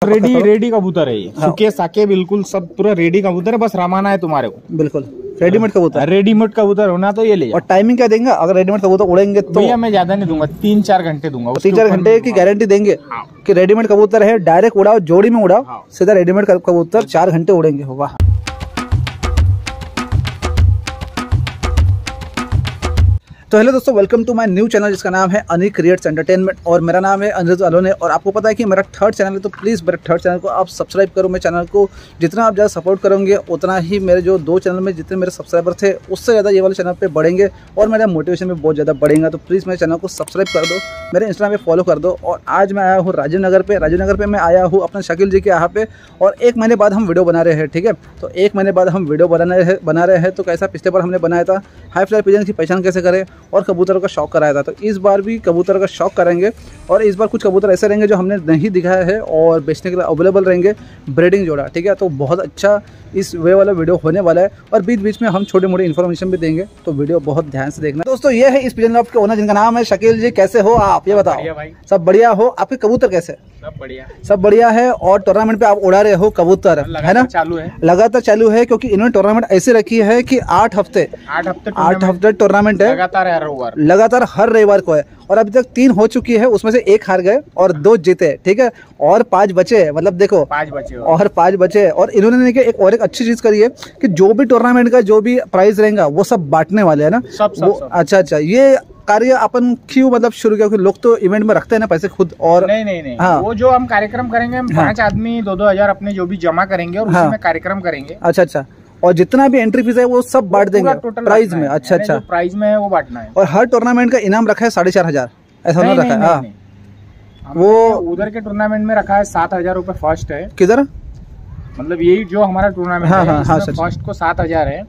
Ready कबूतर है ये। सूखे साके बिल्कुल सब पूरा रेडी कबूतर है, बस रमाना है तुम्हारे को। बिल्कुल रेडीमेड कबूतर। रेडीमेड कबूतर होना तो ये ले। और टाइमिंग क्या देंगे अगर रेडीमेड कबूतर उड़ेंगे तो? भैया मैं ज्यादा नहीं दूंगा, 3-4 घंटे दूंगा। 3-4 घंटे की गारंटी देंगे कि रेडीमेड कबूतर है, डायरेक्ट उड़ाओ, जोड़ी में उड़ाओ, सीधा रेडीमेड कबूतर 4 घंटे उड़ेंगे। वाह। तो हेलो दोस्तों, welcome to my new channel जिसका नाम है अनिक क्रिएट्स एंटरटेनमेंट और मेरा नाम है अनिरुद्ध अलोने। और आपको पता है कि मेरा 3rd चैनल है, तो प्लीज़ मेरे 3rd चैनल को आप सब्सक्राइब करो। मेरे चैनल को जितना आप ज़्यादा सपोर्ट करोगे उतना ही मेरे जो 2 चैनल में जितने मेरे सब्सक्राइबर थे उससे ज़्यादा ये वाले चैनल पे बढ़ेंगे और मेरा मोटिवेशन भी बहुत ज़्यादा बढ़ेगा। तो प्लीज़ मेरे चैनल को सब्सक्राइब कर दो, मेरे इंस्टाग्राम पे फॉलो कर दो। और आज मैं आया हूँ राजीव नगर पे मैं आया हूँ अपने शकील जी के यहाँ पे, और 1 महीने बाद हम वीडियो बना रहे हैं। ठीक है, तो 1 महीने बाद हम वीडियो बना रहे हैं। तो कैसा पिछले बार हमने बनाया था हाई फ्लाई पिजन की पहचान कैसे करें और कबूतरों का शौक कराया था, तो इस बार भी कबूतर का शौक करेंगे। और इस बार कुछ कबूतर ऐसे रहेंगे जो हमने नहीं दिखाया है और बेचने के लिए अवेलेबल रहेंगे, ब्रीडिंग जोड़ा। ठीक है, तो बहुत अच्छा इस वे वाला वीडियो होने वाला है और बीच बीच में हम छोटे मोटे इन्फॉर्मेशन भी देंगे, तो वीडियो बहुत ध्यान से देखना। दोस्तों ये है इस पिजन लॉफ्ट के ओनर जिनका नाम है शकील जी। कैसे हो आप, ये बताओ? भाई सब बढ़िया हो? आपके कबूतर कैसे? सब बढ़िया है। और टूर्नामेंट पे आप उड़ा रहे हो कबूतर, है ना? चालू है, लगातार चालू है, क्योंकि इन्होंने टूर्नामेंट ऐसे रखी है कि 8 हफ्ते टूर्नामेंट है, लगातार हर रविवार को है। और अभी तक 3 हो चुकी है, उसमें से 1 हार गए और 2 जीते। ठीक है, और 5 बचे, मतलब देखो 5 बचे। और इन्होंने एक अच्छी चीज करी है कि जो भी टूर्नामेंट का जो भी प्राइज रहेगा वो सब बांटने वाले है ना। सब। अच्छा, ये कार्य अपन क्यों मतलब शुरू किया? लोग तो इवेंट में रखते हैं ना पैसे खुद। और नहीं हाँ, वो जो हम कार्यक्रम करेंगे, हम 5 आदमी 2-2 हजार अपने जो भी जमा करेंगे और उसमें कार्यक्रम करेंगे। अच्छा, और जितना भी एंट्री फीस है वो सब बांट देंगे प्राइज में। अच्छा, प्राइज में है वो बांटना है। और हर टूर्नामेंट का इनाम रखा है 4,500, ऐसा नहीं रखा है? वो उधर के टूर्नामेंट में रखा है 7,000 रुपए फर्स्ट है। किधर? मतलब यही जो हमारा टूर्नामेंट है, फर्स्ट को 7,000 है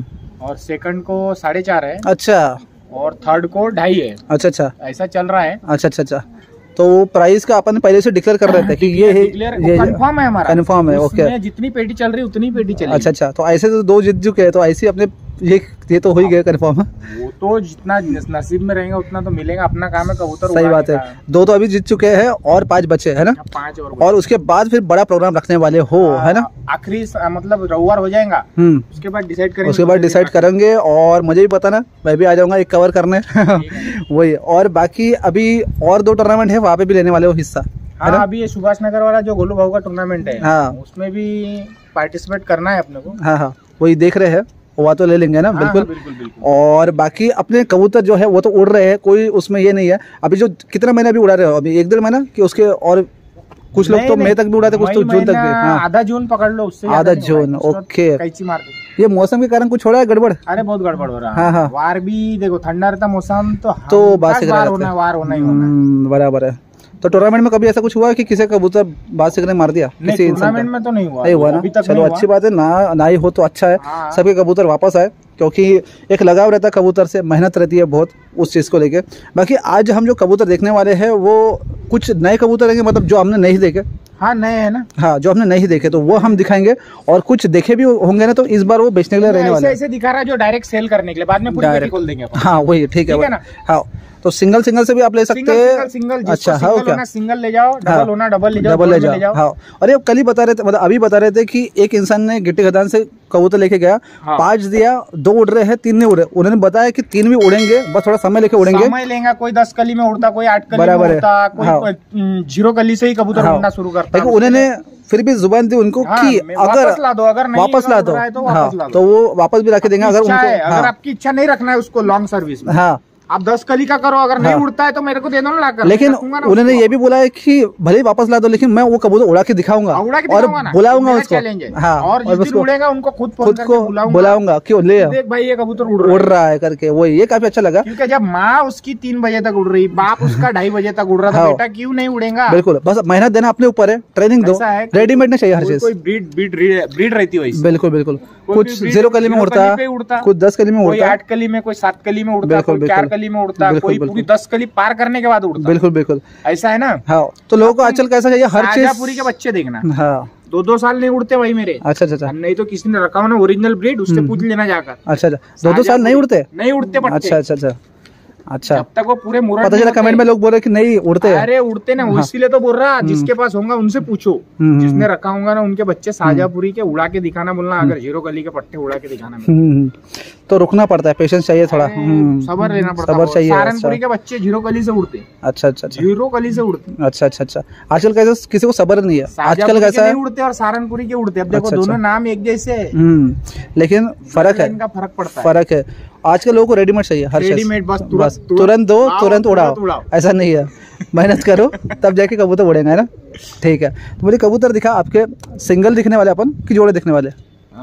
और सेकंड को 4,500 है। अच्छा, और थर्ड को 2.5 है। अच्छा, ऐसा चल रहा है। अच्छा, तो प्राइस का अपन पहले से डिक्लेयर कर रहे थे कि ये कंफर्म है हमारा, कंफर्म है। ओके, जितनी पेटी चल रही उतनी पेटी चलेगी। अच्छा, तो ऐसे तो 2 जीत चुके हैं, तो ऐसे अपने ये तो हो ही गया कंफर्म। वो तो जितना नसीब में रहेगा उतना तो मिलेगा, अपना काम है कबूतर। सही बात है। 2 तो अभी जीत चुके हैं और 5 बचे, है ना? 5 और उसके बाद फिर बड़ा प्रोग्राम रखने वाले हो, है ना? आखिरी मतलब रविवार हो जाएगा, उसके बाद डिसाइड करेंगे। और मुझे भी पता ना, मैं भी आ जाऊंगा एक कवर करने वही। और बाकी अभी और 2 टूर्नामेंट है, वहाँ पे भी लेने वाले हो हिस्सा? हाँ, अभी ये सुभाष नगर वाला जो गोलू भाऊ का टूर्नामेंट है, हाँ, उसमें भी पार्टिसिपेट करना है अपने को। हाँ, वही देख रहे हैं, वो तो ले लेंगे ना। बिल्कुल। और बाकी अपने कबूतर जो है वो तो उड़ रहे हैं, कोई उसमें ये नहीं है। अभी जो कितना महीना भी उड़ा रहे हो? अभी 1-1.5 महीना कि उसके? और कुछ लोग तो मई तक भी उड़ाते, कुछ तो जून तक भी। हाँ, आधा जून पकड़ लो, उससे आधा जून। ओके, कैची मार दे। ये मौसम के कारण कुछ हो रहा है गड़बड़? अरे बहुत गड़बड़ हो रहा है। हाँ, वार भी देखो, ठंडा रहता मौसम तो बात वार होना ही होना। बराबर है। तो टूर्नामेंट में कभी ऐसा कुछ हुआ कि किसी कबूतर बात से मार दिया? किसी टूर्नामेंट में तो नहीं हुआ ना? चलो अच्छी बात है, ना ही हो तो अच्छा है। सबके कबूतर वापस आए, क्योंकि एक लगाव रहता है कबूतर से, मेहनत रहती है बहुत उस चीज़ को लेके। बाकी आज हम जो कबूतर देखने वाले हैं वो कुछ नए कबूतर रहेंगे, मतलब जो हमने नहीं देखे। हाँ, नए हैं ना? हाँ, जो हमने नहीं देखे तो वो हम दिखाएंगे, और कुछ देखे भी होंगे ना, तो इस बार वो बेचने के लिए रहने वाले हैं। ऐसे दिखा रहा है जो डायरेक्ट सेल करने के लिए, बाद में पूरी पेटी खोल देंगे। हाँ, वही ठीक है ना? हाँ, तो सिंगल से भी आप ले सकते हैं। सिंगल। अच्छा, हाँ, क्या सिंगल ले जाओ, डबल होना डबल ले जाओ। हाँ, और ये कल ही बता रहे थे, मतलब अभी बता रहे थे कि एक इंसान ने गिट्टी खदान से कबूतर लेके गया, 5 दिया, 2 उड़ रहे हैं, 3 नहीं उड़े। उन्होंने बताया कि 3 भी उड़ेंगे, बस थोड़ा समय लेके उड़ेंगे। समय लेंगे, कोई 10 कली में उड़ता, कोई 8 कली में उड़ता, कोई 0 कली से ही कबूतर उड़ना शुरू करता है। उन्होंने फिर भी जुबान दी उनको कि अगर वापस ला दो, हाँ, तो वो वापस भी रख देंगे अगर उनको, अगर आपकी इच्छा नहीं रखना है उसको लॉन्ग सर्विस में। हाँ, आप 10 कली का करो, अगर नहीं उड़ता है तो मेरे को दे दो ना लाकर। लेकिन उन्होंने ये भी बोला है कि भले ही वापस ला दो, लेकिन मैं वो कबूतर उड़ा के दिखाऊंगा और बुलाऊंगा उसको। हाँ, और जिस दिन उड़ेगा उनको खुद को बुलाऊंगा, क्यों ले देख भाई ये कबूतर उड़ रहा है करके। वो ये काफी अच्छा लगा, क्योंकि जब माँ उसकी 3 बजे तक उड़ रही, बाप उसका 2:30 बजे तक उड़ रहा था, बेटा क्यों नहीं उड़ेगा? बिल्कुल, बस मेहनत देना अपने ऊपर है, ट्रेनिंग दो, रेडीमेड नहीं चाहिए हर चीज। कोई ब्रीड रहती है। बिल्कुल, कुछ 0 कली में उड़ता, कुछ 10 कली में उड़ता, 8 कली में, कोई 7 कली में उड़ता, कोई 4 कली में उड़ता, कोई पूरी 10 कली पार करने के बाद उड़ता। बिल्कुल, ऐसा है ना? हाँ, तो लोगों को आजकल कैसा चाहिए, हर चीज पूरी के बच्चे देखना। हाँ, 2-2 साल नहीं उड़ते भाई मेरे। अच्छा, नहीं तो किसी ने रखा हो ना ओरिजिनल ब्रीड, उससे पूछ लेना जाकर। अच्छा, 2-2 साल नहीं उड़ते? नहीं उड़ते। अच्छा, अच्छा, जब तक वो पूरे मुरट पता चला कमेंट में लोग बोल रहे कि नहीं उड़ते हैं। अरे उड़ते ना, वो इसीलिए तो बोल रहा, जिसके पास होगा उनसे पूछो, जिसने रखा होगा ना उनके बच्चे शाहजहांपुरी के उड़ा के दिखाना बोलना, अगर हीरो गली के पट्टे उड़ा के दिखाना। तो रुकना पड़ता है, पेशेंस चाहिए थोड़ा, सबर लेना पड़ता है, सबर चाहिए। सहारनपुरी के बच्चे जीरो गली से उड़ते। अच्छा अच्छा अच्छा, जीरो गली से उड़ते। अच्छा अच्छा अच्छा। आजकल कैसे किसी को सबर नहीं है, आजकल कैसा है उड़ते और सहारनपुरी के उड़ते। अब देखो दोनों नाम एक जैसे है, लेकिन फर्क है, इनका फर्क पड़ता है, फर्क है। आजकल लोगों को रेडीमेड चाहिए, हर रेडीमेड, बस तुरंत दो तुरंत उड़ाओ, ऐसा नहीं है। मेहनत करो तब जाके कबूतर उड़ेंगे, है ना। ठीक है, तो मुझे कबूतर दिखा आपके सिंगल दिखने वाले अपन कि जोड़े दिखने वाले,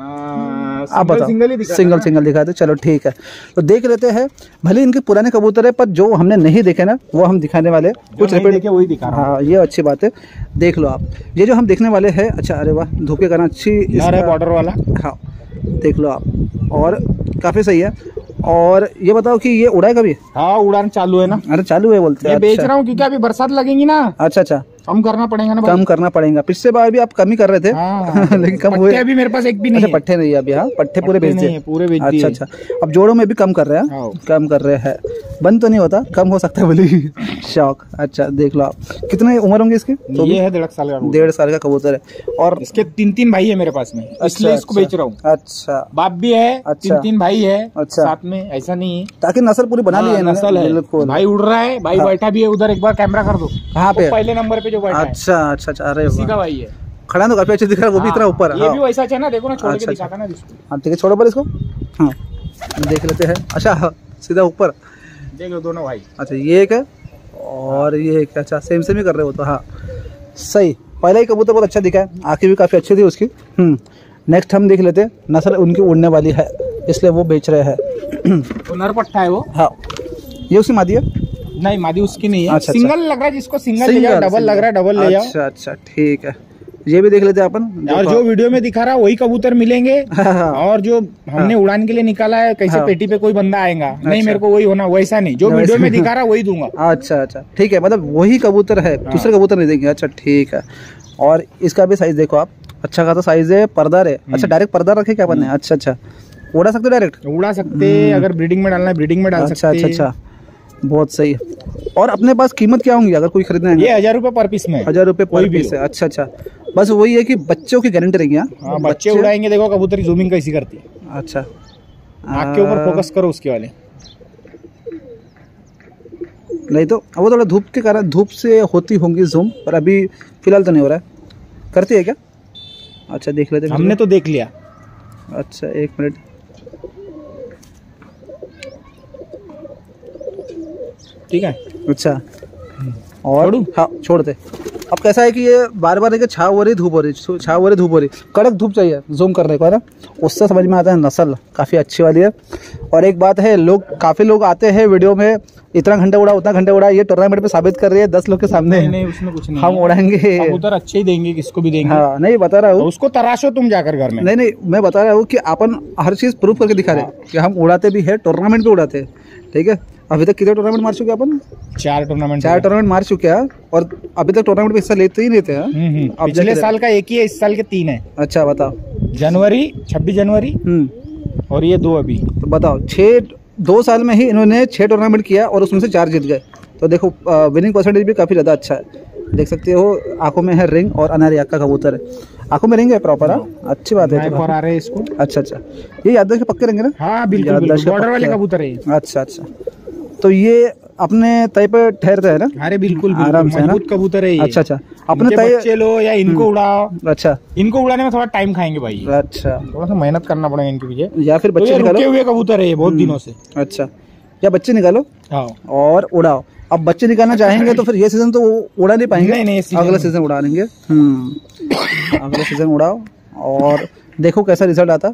आप बताओ। सिंगल दिखा दो, चलो ठीक है। तो देख लेते हैं, भले इनके पुराने कबूतर है पर जो हमने नहीं देखे ना वो हम दिखाने वाले, कुछ रिपीट देखे वही दिखा रहा हूं। हाँ, ये अच्छी बात है, देख लो आप। ये जो हम देखने वाले हैं, अच्छा, अरे वाह, धूप के कारण अच्छी बॉर्डर वाला, हाँ देख लो आप, और काफी सही है। और ये बताओ कि ये उड़ा है कभी? हाँ, उड़ान चालू है ना। अरे चालू है बोलते हैं, बेच रहा हूँ क्योंकि अभी बरसात लगेगी ना। अच्छा अच्छा, कम करना पड़ेगा ना, कम करना पड़ेगा। पिछले बार भी आप कम ही कर रहे थे। लेकिन कम हुए अभी मेरे पास एक भी नहीं है। पट्टे नहीं है अभी, हाँ पट्टे पूरे बेच दिए, पूरे बेच दिए। अच्छा अच्छा, अब जोड़ों में भी कम कर रहे हैं, कम कर रहे हैं, बंद तो नहीं होता, कम हो सकता है बोली शौक। अच्छा देख लो आप, कितने उम्र होंगे इसकी? तो ये है 1.5 साल का, 1.5 साल का कबूतर है, और इसके 3 भाई है मेरे पास में, इसलिए इसको बेच रहा हूँ। अच्छा, बाप भी है, 3 भाई है साथ में, ऐसा नहीं है, ताकि नस्ल पूरी बना ली है, नस्ल है। भाई उड़ रहा है, भाई बैठा भी है उधर, एक बार कैमरा कर दो, कहाँ पे? पहले नंबर पे जो बैठा है। अच्छा अच्छा अच्छा, अरे इसी का भाई है, खड़ा तो काफी अच्छा दिख रहा है, वो भी इतना ऊपर है। ये भी वैसा है ना, देखो ना, छोड़ के दिखाता ना इसको। हाँ ठीक है, छोड़ो पर इसको, हाँ देख लेते हैं। अच्छा, सीधा ऊपर देख लो दोनों भाई। अच्छा, ये एक है और ये एक, अच्छा सेम ही कर रहे हो तो, हाँ सही। पहला ही कबूतर बहुत अच्छा दिखा है, आँखें भी काफ़ी अच्छी थी उसकी। नेक्स्ट हम देख लेते हैं, नस्ल उनकी उड़ने वाली है इसलिए वो बेच रहे हैं। तो नर पट्टा है वो, हाँ ये उसकी मादी है? नहीं, मादी उसकी नहीं है। अच्छा, सिंगल लग रहा है, जिसको सिंगल ले जाओ, डबल लग रहा है, डबल ले जाओ। अच्छा अच्छा ठीक है, ये भी देख लेते हैं अपन। और जो वीडियो में दिखा रहा है वही कबूतर मिलेंगे, और जो हमने उड़ान के लिए निकाला है, कैसे पेटी पे कोई बंदा आएगा, नहीं मेरे को वही होना, वैसा नहीं, जो वीडियो में दिखा रहा है वही दूंगा। अच्छा अच्छा ठीक है, मतलब वही कबूतर है, दूसरे कबूतर नहीं देंगे। अच्छा ठीक है, और इसका भी साइज देखो आप, अच्छा खासा साइज है, पर्दा है। अच्छा, डायरेक्ट पर्दा रखे क्या अपन ने? अच्छा अच्छा, उड़ा सकते डायरेक्ट? उड़ा सकते, अगर ब्रीडिंग में डालना है ब्रीडिंग में डाल सकते। अच्छा अच्छा अच्छा, बहुत सही। और अपने पास कीमत क्या होंगी अगर कोई खरीदना है? ये 1000 रुपए पर पीस में, 1000 रुपए पर पीस है। अच्छा अच्छा, बस वही है कि बच्चों की गारंटी रहेगी। हाँ, बच्चे उड़ाएंगे, देखो कबूतर जूमिंग कैसी करती है। अच्छा, आँख के ऊपर फोकस करो उसके वाले, नहीं तो वो थोड़ा धूप के कारण, धूप से होती होंगी जूम, पर अभी फिलहाल तो नहीं हो रहा है। करती है क्या? अच्छा देख लेते, हमने तो देख लिया। अच्छा एक मिनट, ठीक है। अच्छा, और हाँ छोड़ दे। अब कैसा है कि ये बार बार छाव हो रही, धूप हो रही, छाव हो रही, धूप हो रही, कड़क धूप चाहिए जूम करने को, है ना। उससे समझ में आता है नस्ल काफ़ी अच्छी वाली है। और एक बात है, काफ़ी लोग आते हैं वीडियो में, इतना घंटे उड़ा उतना घंटे उड़ा, ये टूर्नामेंट पे साबित कर रही है 10 लोग के सामने। नहीं, उसमें कुछ नहीं, हम उड़ाएंगे, कबूतर अच्छे ही देंगे, किसको भी देंगे। हाँ नहीं बता रहा हूँ, उसको तराशो तुम जाकर घर में। नहीं, मैं बता रहा हूँ कि अपन हर चीज़ प्रूफ करके दिखा रहे हैं कि हम उड़ाते भी है, टूर्नामेंट भी उड़ाते हैं। ठीक है, अभी तक कितने टूर्नामेंट मार चुके अपन? 4 टूर्नामेंट मार चुके हैं, और अभी तक टूर्नामेंट में हिस्सा लेते ही लेते हैं। पिछले साल का 1 ही है, इस साल के 3 है। अच्छा बताओ, 26 जनवरी और ये 2 अभी। तो बताओ, 2 साल में ही इन्होंने 6 टूर्नामेंट किया और उसमें से 4 जीत गए। तो देखो विनिंग परसेंटेज भी काफ़ी ज़्यादा अच्छा है। देख सकते हो, आंखों में है रिंग और अनारी आँख का कबूतर है, आंखों में रिंग है प्रॉपर। अच्छी बात है, आ रहे हैं इसको। अच्छा अच्छा, ये याददाश्त के पक्के रहेंगे ना? हाँ बिल्कुल, बॉर्डर वाले कबूतर है। अच्छा अच्छा, तो ये अपने तय पे ठहरते हैं ना? अरे बिल्कुल आराम से, मजबूत कबूतर है ये। अच्छा अच्छा, अपने बच्चे लो या इनको उड़ाओ। अच्छा, इनको उड़ाने में थोड़ा टाइम खाएंगे भाई। अच्छा, थोड़ा सा मेहनत करना पड़ेगा इनके पीछे, या फिर बच्चे निकालो। रुके हुए कबूतर है ये बहुत दिनों से। अच्छा, या बच्चे निकालो और उड़ाओ। अब बच्चे निकालना चाहेंगे तो फिर ये सीजन तो उड़ा नहीं पाएंगे। नहीं, अगला सीजन उड़ा लेंगे। अगला सीजन उड़ाओ और देखो कैसा रिजल्ट आता।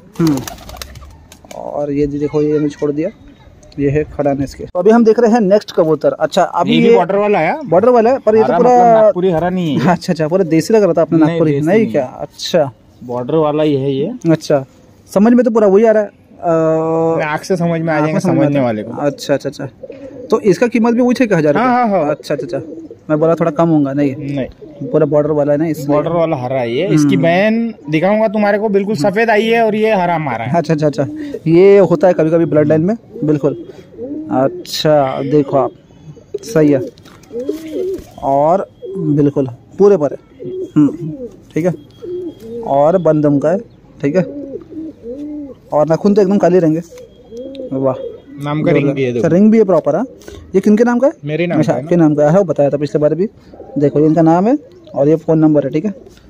और ये देखो, ये मैंने छोड़ दिया, ये है खड़ा ने इसके। तो अभी हम देख रहे हैं नेक्स्ट कबूतर। अच्छा, अभी ये बॉर्डर वाला है, बॉर्डर वाला है, पर ये तो पूरा नागपुरी हरा नहीं है। अच्छा अच्छा, पूरा देसी लग रहा था अपना नागपुरी, नहीं क्या? अच्छा, बॉर्डर वाला ही है ये। अच्छा, समझ में तो पूरा वही आ रहा है, आँख से समझ में आ जाएगा समझने वाले को। अच्छा अच्छा अच्छा, तो इसका कीमत भी वही 6,000? हाँ। अच्छा अच्छा, मैं बोला थोड़ा कम होगा। नहीं, पूरा बॉर्डर वाला है ना, इस बॉर्डर वाला हरा है ये। इसकी बहन दिखाऊंगा तुम्हारे को, बिल्कुल सफेद आई है और ये हरा मारा है। अच्छा अच्छा अच्छा, ये होता है कभी कभी ब्लड लाइन में, बिल्कुल। अच्छा देखो आप, सही है, और बिल्कुल पूरे पर है। ठीक है, और बंदम का है। ठीक है, और नाखून तो एकदम काले रहेंगे। वाह, नाम का रिंग भी है, देखो। रिंग भी है प्रॉपर। हाँ, ये किनके नाम का है? मेरे नाम का है। आपके नाम का है, वो बताया था पिछले बार भी। देखो ये इनका नाम है और ये फ़ोन नंबर है। ठीक है,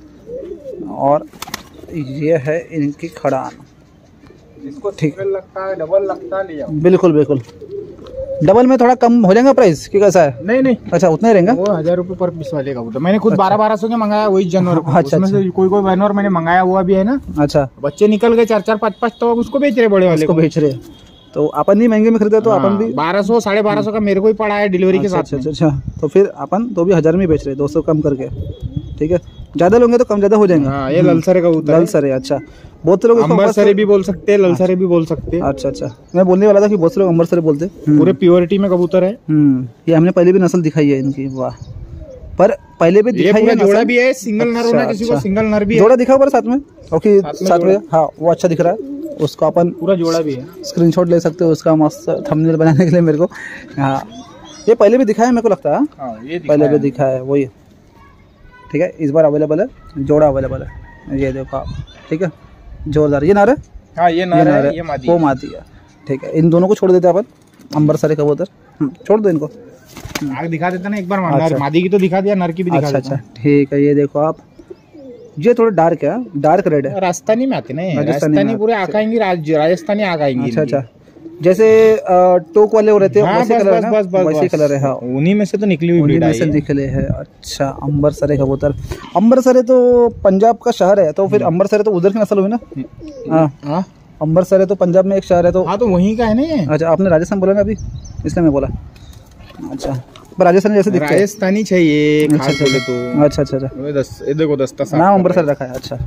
और ये है इनकी खड़ान। इसको ठीक लगता है, डबल लगता है, ले जाओ। बिल्कुल बिल्कुल, डबल में थोड़ा कम हो जाएगा प्राइस कि कैसा है? नहीं नहीं, अच्छा उतना ही रहेगा। वो 1000 रुपये पर पीस वाले का कबूतर। मैंने खुद 1200 के मंगाया वही जानवर को। अच्छा, उसमें से कोई जानवर मैंने मंगाया हुआ भी है ना। अच्छा, बच्चे निकल गए 4-4 5-5, तो अब उसको बेच रहे बड़े वाले उसको को। बेच रहे हैं। तो अपन नहीं महंगे में खरीदे तो अपन भी 1200 1250 का मेरे को ही पड़ा है डिलीवरी के साथ। अच्छा, तो फिर अपन तो भी 1000 में बेच रहे, 200 कम करके। ठीक है, ज्यादा लोगे तो कम ज्यादा हो जाएंगे। हाँ, ये ललसरे का कबूतर है। ललसरे, अच्छा। बहुत से लोग इसको अंबरसरे भी बोल सकते हैं, ललसरे भी बोल सकते हैं। अच्छा, मैं बोलने वाला था कि बहुत से लोग अंबरसरे बोलते हैं। पूरे प्योरिटी में कबूतर है। ये हमने पहले भी नस्ल दिखाई है इनकी। वाह, पर पहले भी दिखाई है। जोड़ा भी है, सिंगल नर होना किसी को सिंगल नर भी है। जोड़ा दिखा पर साथ में, ओके साथ में। हाँ, वो अच्छा दिख रहा है, उसको अपन पूरा जोड़ा भी है। स्क्रीनशॉट ले सकते हो उसका, मस्त थंबनेल बनाने के लिए मेरे को। हाँ, ये पहले भी दिखा है मेरे को लगता है। पहले भी दिखा है वही। ठीक है, इस बार अवेलेबल है, जोड़ा अवेलेबल है। ये देखो आप। ठीक है, जोरदार। ये नार है। हाँ, ये नार है, ये मादी, वो मादी है। ठीक है, इन दोनों को छोड़ देते हैं अपन, अंबरसरे कबूतर। छोड़ दो इनको। आग दिखा देता ना एक बार। अच्छा। मादी की तो दिखा दिया, नर की भी दिखा देता। अच्छा, ठीक है, ये देखो आप। ये थोड़ा डार्क है, डार्क रेड है। राजस्थानी में आते ना, राजस्थानी पूरे आग आएंगी, राजस्थानी आग आएंगी। अच्छा, जैसे टोक वाले हो रहते हैं, हाँ, वैसे कलर है ना, वैसे कलर है। हाँ, उन्हीं में से तो निकली हुई उन्हीं में से निकले हैं। अच्छा, अंबरसरे कबूतर। अंबरसरे तो पंजाब का शहर है, तो फिर अंबरसरे तो उधर की नस्ल हुई ना। हाँ, अंबरसरे तो पंजाब में एक शहर है। तो हाँ, तो वहीं का है ना। अच्छा, आपने राजस्थान बोला ना अभी, इसलिए मैं बोला। अच्छा, पर राजस्थान जैसे दिखते हैं। राजस्थानी चाहिए खास बोले तो। अच्छा, देखो दस्ता नाम अंबरसर रखा है। अच्छा,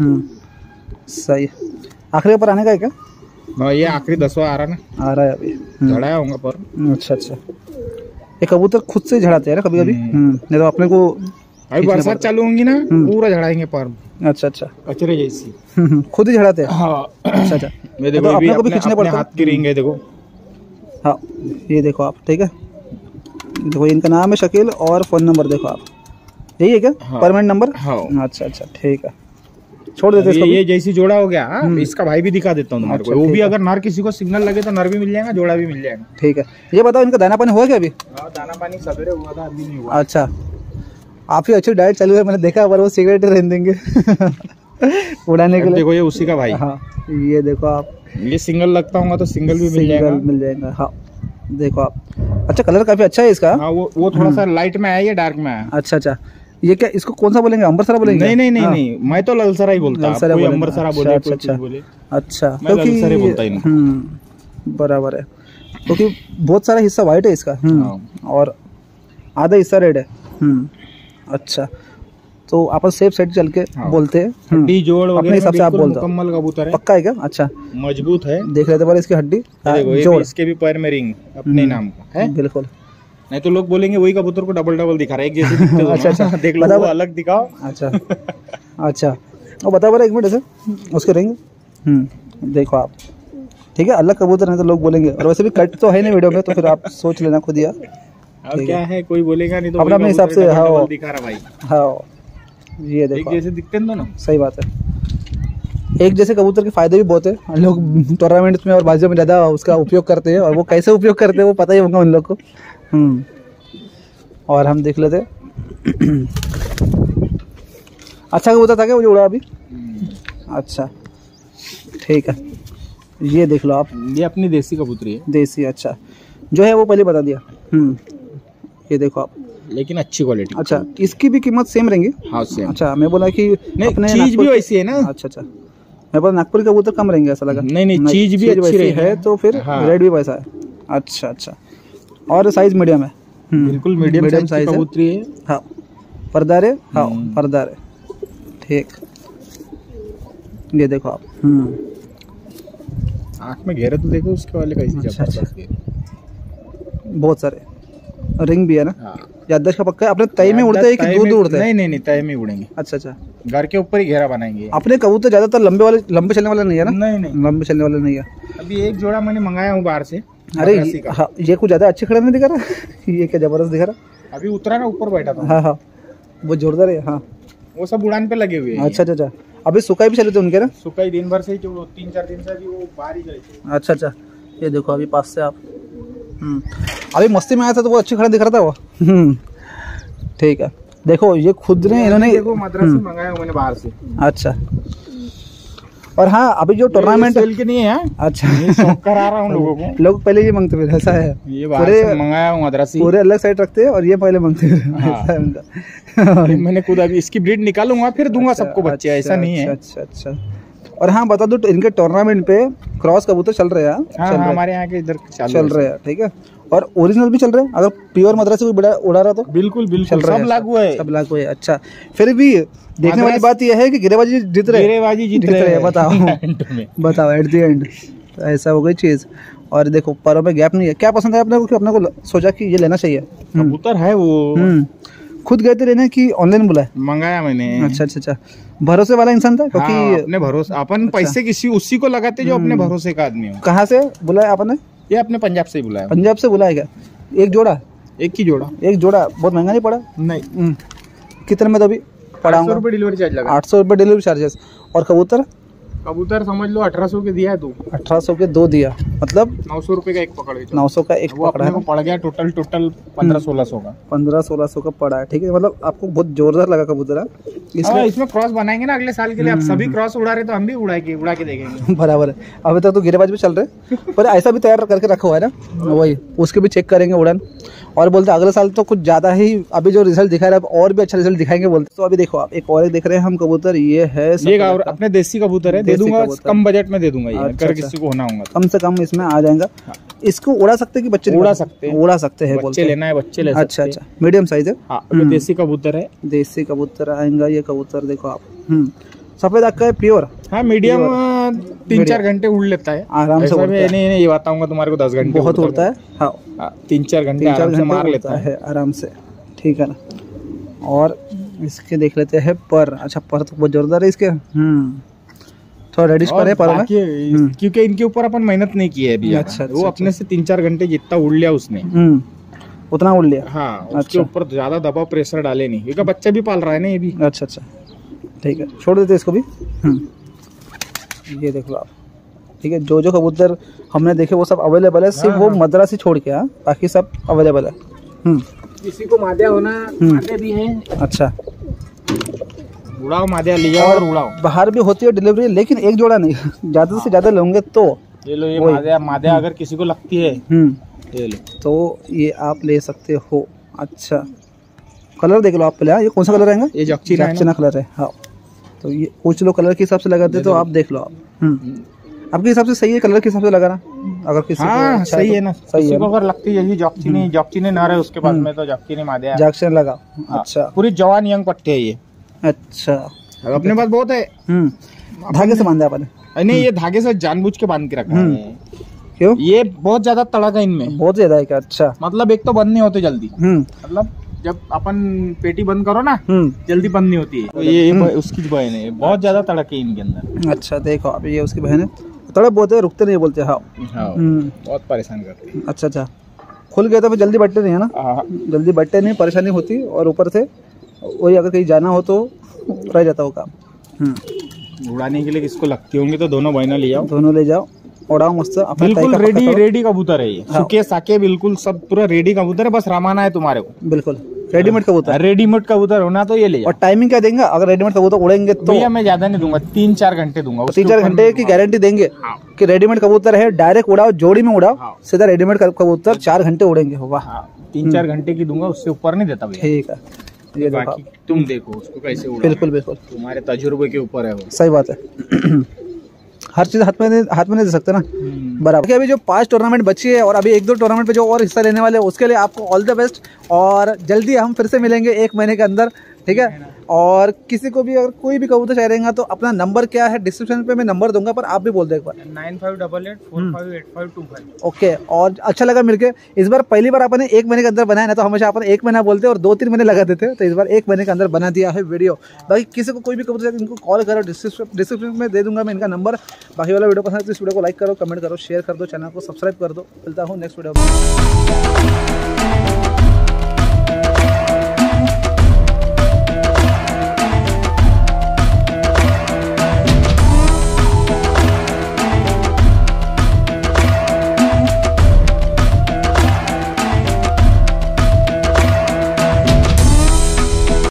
सही। आखिरी पर आने का है क्या? हाँ, ये आखिरी 10वां आ रहा ना, आ रहा है अभी। झड़ाया होगा पर। अच्छा, ये कबूतर खुद से झड़ाते हैं ना कभी कभी। नहीं तो अपने को अभी बरसात चालू होंगी ना, पूरा झड़ाएंगे पर। अच्छा, कचरे जैसी खुद ही झड़ाते हैं। हाँ। अच्छा, ये देखो, अपने को भी खींचने पड़ता है। हाथ की रिंग है, देखो। हाँ, ये देखो आप। ठीक है, देखो इनका नाम है शकील, और फोन नंबर देखो आप। यही है क्या? Permanent number. हाँ। अच्छा, ठीक है, छोड़ देते इसको। ये जैसी जोड़ा हो गया। इसका भाई भी दिखा देता हूँ तुम्हारे को। वो भी अगर नर किसी को सिग्नल लगे तो नर भी मिल जाएगा, जोड़ा भी मिल जाएगा। ठीक है, ये बताओ इनका दाना पानी हुआ क्या अभी? दाना पानी सवेरे हुआ था, अभी नहीं हुआ। अच्छा, आप ही अच्छी डाइट चालू है, मैंने देखा, पर वो सिगरेट रहने देंगे उड़ाने के लिए। देखो, ये उसी का भाई। हाँ, ये देखो आप। ये सिंगल लगता होगा तो सिंगल भी मिल जाएगा। हाँ, देखो आप। अच्छा, कलर काफी अच्छा है इसका। हाँ, वो थोड़ा सा लाइट में आया, ये डार्क में आया। अच्छा, ये क्या, इसको कौन सा बोलेंगे? अंबरसरा बोलेंगे? नहीं, मैं तो ललसरा ही बोलता हूँ। कोई अंबरसरा बोले, कोई कुछ बोले। अच्छा, मैं ललसरा ही बोलता हूँ। बराबर है, क्योंकि बहुत सारा हिस्सा व्हाइट है इसका। और आधा हिस्सा रेड है। अच्छा, तो आप सेफ साइड चल के बोलते हैं। हड्डी जोड़ अपने हिसाब से आप बोलते हो। मुकम्मल कबूतर है। पक्का है क्या? अच्छा, मजबूत है। देख रहे थे पर इसकी हड्डी जोड़, इसके भी पैर में रिंग अपने नाम का है। बिल्कुल, नहीं तो लोग बोलेंगे वही कबूतर को डबल दिखा रहा है, एक जैसे दिखते हो। अच्छा, देख लो, वो अलग दिखाओ। अच्छा, वो बता एक मिनट ऐसे उसके रिंग। देखो आप। ठीक है, अलग कबूतर है तो लोग बोलेंगे, और वैसे भी कट तो है नहीं वीडियो में, तो फिर आप सोच लेना खुद ही। और क्या है, कोई बोलेगा नहीं तो अपने हिसाब से। हाँ, दिखा रहा भाई। हाँ, ये देखो, एक जैसे दिखते हैं ना। सही बात है। एक जैसे कबूतर के फायदे भी बहुत है। लोग टूर्नामेंट में और बाजियों में ज्यादा उसका उपयोग करते हैं, और वो कैसे उपयोग करते हैं वो पता ही होगा उन लोग को। और हम देख लेते। अच्छा कबूतर था क्या मुझे उड़ा अभी? अच्छा, ठीक है, ये देख लो आप। ये अपनी देसी कबूतरी है। देसी, अच्छा, जो है वो पहले बता दिया। ये देखो आप, लेकिन अच्छी क्वालिटी। अच्छा, इसकी भी कीमत सेम रहेंगी? हाँ, सेम। अच्छा, मैं बोला कि अपने चीज भी वैसी है ना। अच्छा, मैं बोला नागपुर का कबूतर कम रहेंगे, ऐसा लगा। नहीं, चीज भी अच्छी रही है, तो फिर रेट भी वैसा है। अच्छा, और साइज मीडियम है। बिल्कुल मीडियम साइज कबूतरी है। हाँ, पर्दार है। हाँ, पर्दार है। ठीक, ये देखो आप। आँख में घेरे तो देखो उसके वाले कैसी। अच्छा, बहुत सारे रिंग भी है ना। याददाश्त का पक्का है। अपने तय में उड़ते हैं कि दूर उड़ते हैं? नहीं, तय में उड़ेंगे। अच्छा, घर के ऊपर ही घेरा बनाएंगे। अपने कबूतर ज्यादातर लंबे चलने वाले नहीं है ना? नहीं, लंबे चलने वाले नहीं है। अभी एक जोड़ा मैंने मंगाया हूँ बाहर से। अरे मद्रासी का। हाँ, ये कुछ ज्यादा अच्छे खड़े नहीं दिखा रहा ये क्या जबरदस्त दिखा रहा। अभी उतरा ना, ऊपर बैठा था। हाँ हाँ वो जोरदार है। हाँ वो सब उड़ान पे लगे हुए हैं। अच्छा अच्छा। अभी सुखाई भी चले थे उनके ना। सुखाई दिन भर से ही, जो 3-4 दिन से अभी वो बाहर ही गए थे। अच्छा अच्छा। ये देखो अभी पास से आप अभी मस्ती में आया था तो वो अच्छे खड़े दिख रहा था वो। ठीक है। देखो ये खुद ने इन्होंने देखो मद्रासी मंगाया मैंने बाहर से। अच्छा। और हाँ अभी जो टूर्नामेंट सेल के नहीं है। अच्छा ये शौक करा रहा हूँ लोगों को। लोग पहले ये मांगते फिर ऐसा है। ये बाहर से मंगाया हूँ मद्रासी। पूरे अलग साइड रखते हैं और ये पहले मांगते हैं। हाँ। ऐसा है उनका। मैंने खुद अभी इसकी ब्रीड निकालूंगा फिर दूंगा सबको बच्चे, ऐसा नहीं है। अच्छा अच्छा। और हाँ बता दो इनके टूर्नामेंट पे क्रॉस कबूतर चल रहे हैं। हाँ, हमारे यहाँ के इधर चल रहे हैं। ठीक है। और ओरिजिनल भी चल रहे हैं। अगर प्योर मद्रासी कोई बड़ा उड़ा रहा तो बिल्कुल बिल्कुल चल रहा सब लागू है। सब लागू है। अच्छा फिर भी देखने वाली बात यह है कि गिरेबाजी जीत रहे हैं। बताओ बताओ एट द एंड ऐसा हो गई चीज। और देखो पैरों में गैप नहीं है। क्या पसंद है अपने को कि अपने को सोचा कि ये लेना चाहिए? कबूतर है वो। खुद गए थे लेने कि ऑनलाइन बुलाए? मंगाया मैंने। अच्छा अच्छा अच्छा। भरोसे वाला इंसान था क्योंकि हाँ, अपने भरोसे अपन पैसे किसी उसी को लगाते जो अपने भरोसे का आदमी हो। कहाँ से बुलाया आपने? ये अपने पंजाब से ही बुलाया। पंजाब से बुलाया क्या? एक जोड़ा? एक ही जोड़ा। एक जोड़ा बहुत महंगा नहीं पड़ा? नहीं। कितने में तो अभी पड़ा? 800 रुपये डिलीवरी चार्ज लगा। 800 रुपये डिलीवरी चार्जेस। और कबूतर? कबूतर समझ लो 1800 के दिया है तू। 1800 के 2 दिया मतलब 900 रुपए का एक पकड़े। 900 का एक पकड़ा है। पड़ गया टोटल 1500-1600 का। 1500-1600 का पड़ा है। ठीक है। मतलब आपको बहुत जोरदार लगा कबूतर। इसमें क्रॉस बनाएंगे ना अगले साल के लिए। अब सभी क्रॉस उड़ा रहे तो हम भी उड़ा के देखेंगे। बराबर है। अभी तक तो गिरेबाज भी चल रहे पर ऐसा भी तैयार करके रखा हुआ है ना, वही उसके भी चेक करेंगे उड़ान। और बोलते अगले साल तो कुछ ज्यादा ही अभी जो रिजल्ट दिखा रहा है और भी अच्छा रिजल्ट दिखाएंगे बोलते। तो अभी देखो आप एक और देख रहे हैं हम कबूतर। ये है अपने देसी कबूतर है। दे दूंगा कम बजट में दे दूंगा ये। अच्छा, अगर किसी को होना होगा कम से कम इसमें आ जाएगा। इसको उड़ा सकते कि बच्चे उड़ा सकते हैं? उड़ा सकते हैं। बच्चे लेना है बच्चे ले सकते हैं। अच्छा अच्छा। मीडियम साइज है। हाँ, देसी कबूतर है। देसी कबूतर आएगा ये कबूतर। देखो आप सफेद आँख का है प्योर। हाँ मीडियम 3-4 घंटे उड़ लेता है आराम से। नहीं ये बताऊंगा तुम्हारे को 10 घंटे बहुत उड़ता है। हाँ 3-4 घंटे आराम से मार लेता है आराम से। ठीक है ना। और इसके देख लेते हैं पर। अच्छा पर तो बहुत जोरदार है इसके। थोड़ा रेडिश पर है पर में क्योंकि इनके ऊपर अपन मेहनत नहीं की है अभी। अच्छा, वो अपने से 3-4 घंटे जितना उड़ लिया उसने उतना उड़ लिया। हाँ उसके ऊपर ज्यादा दबाव प्रेशर डाले नहीं क्योंकि बच्चा भी पाल रहा है ना ये भी। अच्छा अच्छा ठीक है। छोड़ देते इसको भी। ये देख लो आप। ठीक है। जो कबूतर हमने देखे वो सब अवेलेबल है। सिर्फ वो मद्रासी छोड़ के बाकी सब अवेलेबल है। किसी को मादिया होना मादिया भी है। अच्छा उड़ाओ मादिया लिया और उड़ाओ। बाहर भी होती है डिलीवरी लेकिन एक जोड़ा नहीं ज्यादा से ज्यादा लोगे तो ये लो। ये मादिया अगर किसी को लगती है ये लो तो ये आप ले सकते हो। अच्छा कलर देख लो आप पहले। ये कौन सा कलर आएगा? ये जॉक्चीना कलर है। हाँ तो ये कुछ लोग कलर के हिसाब से लगाते तो आप देख लो आप। आपके हिसाब से सही है कलर के हिसाब से लगाना अगर किसी को सही है ना। सही है। अगर लगती है जॉक्चीनी ना रहे उसके पास में तो जॉक्चीनी मादिया जॉक्चीनी लगा। अच्छा पूरी जवान यंग पट्टे है ये। अच्छा अपने पास बहुत है। धागे से बांधा आपने? नहीं ये धागे से जानबूझ के बांध के रखा है। क्यों? ये बहुत ज्यादा तड़क है इनमें। बहुत ज्यादा है क्या? अच्छा मतलब एक तो बंद नहीं होते जल्दी। मतलब जब अपन पेटी बंद करो ना जल्दी बंद नहीं होती है। तो ये उसकी बहन है। बहुत ज्यादा तड़क है इनके अंदर। अच्छा देखो अभी ये उसकी बहन है। तड़प बहुत है रुकते नहीं बोलते। हाँ बहुत परेशान करते हैं। अच्छा अच्छा। खुल गया तो फिर जल्दी बट्टे नहीं है ना। जल्दी बट्टे नहीं परेशानी होती। और ऊपर से वही अगर कहीं जाना हो तो रह जाता हो काम। उड़ाने के लिए किसको लगती होंगी तो दोनों बहना ले जाओ। दोनों ले जाओ उड़ाओ मस्त। बिल्कुल रेडी कबूतर है ये। सूखे साके बिल्कुल सब पूरा रेडी कबूतर है। बस रमाना है तुम्हारे को। बिल्कुल रेडीमेड कबूतर। रेडीमेड कबूतर होना तो ये ले जाओ। और टाइमिंग क्या देंगे अगर रेडीमेड कबूतर उड़ेंगे तो? भैया मैं ज्यादा नहीं दूंगा 3-4 घंटे दूंगा। 3-4 घंटे की गारंटी देंगे कि रेडीमेड कबूतर है डायरेक्ट उड़ाओ जोड़ी में उड़ाओ सीधा रेडीमेड कबूतर 4 घंटे उड़ेंगे। वाह 3-4 घंटे की दूंगा उससे ऊपर नहीं देता भैया। ठीक है। ये बाकी तुम देखो उसको कैसे उड़ा। बिल्कुल बिल्कुल तुम्हारे तजुर्बे के ऊपर है वो। सही बात है। हर चीज हाथ में नहीं दे सकते ना। बराबर। अभी जो 5 टूर्नामेंट बची है और अभी 1-2 टूर्नामेंट पे जो और हिस्सा लेने वाले हैं उसके लिए आपको ऑल द बेस्ट। और जल्दी हम फिर से मिलेंगे 1 महीने के अंदर। ठीक है। और किसी को भी अगर कोई भी कबूतर चाहिएगा तो अपना नंबर क्या है डिस्क्रिप्शन पे मैं नंबर दूंगा, पर आप भी बोल दो एक बार। 9588458525। ओके। और अच्छा लगा मिलके। इस बार पहली बार आपने 1 महीने के अंदर बनाया ना, तो हमेशा अपन 1 महीना बोलते और 2-3 महीने लगा देते, तो इस बार 1 महीने के अंदर बना दिया है वीडियो। बाकी किसी को कोई भी कबूतर इनको कॉल करो, डिस्क्रिप्शन में दे दूंगा मैं इनका नंबर। बाकी वाला वीडियो पसंद है तो इस वीडियो को लाइक करो, कमेंट करो, शेयर कर दो, चैनल को सब्सक्राइब कर दो। मिलता हूँ नेक्स्ट वीडियो में।